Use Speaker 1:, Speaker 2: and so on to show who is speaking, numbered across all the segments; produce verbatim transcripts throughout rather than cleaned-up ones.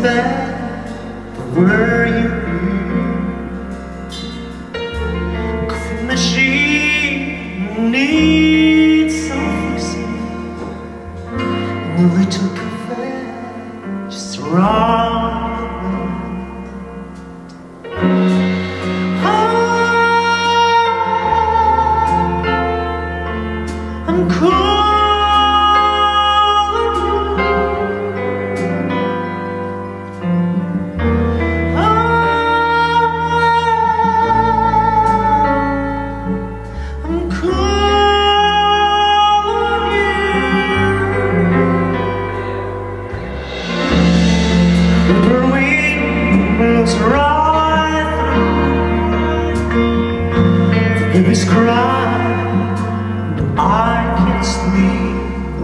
Speaker 1: back, but were you? Coffee machine needs some fixing, and a little cafe just around. I'm calling you. I'm calling you. The wind blows right through. The baby's crying, I can't sleep,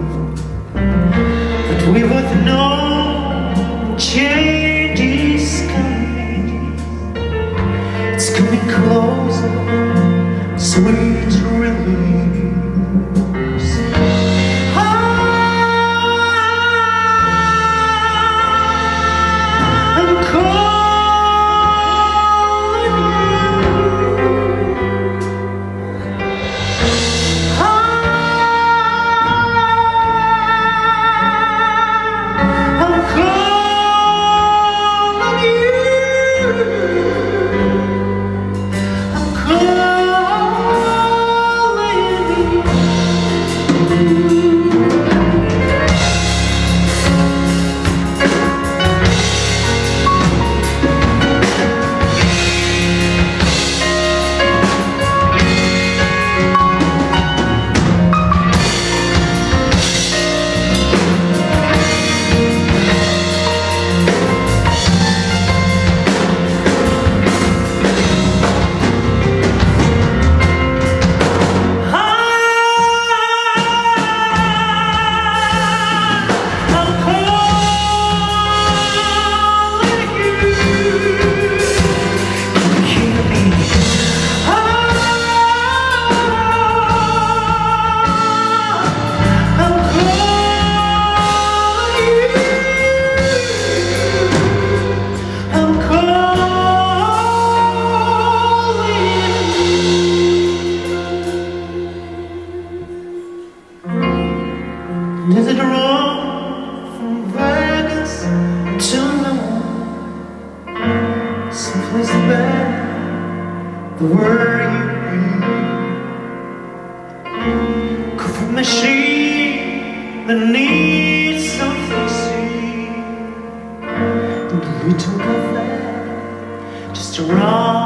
Speaker 1: but we both know change is coming. It's coming closer, sweet release. I'm calling Is it wrong from Vegas to London? Someplace bad, but were you? Coffee machine that needs some fixing, and a little cafe just around.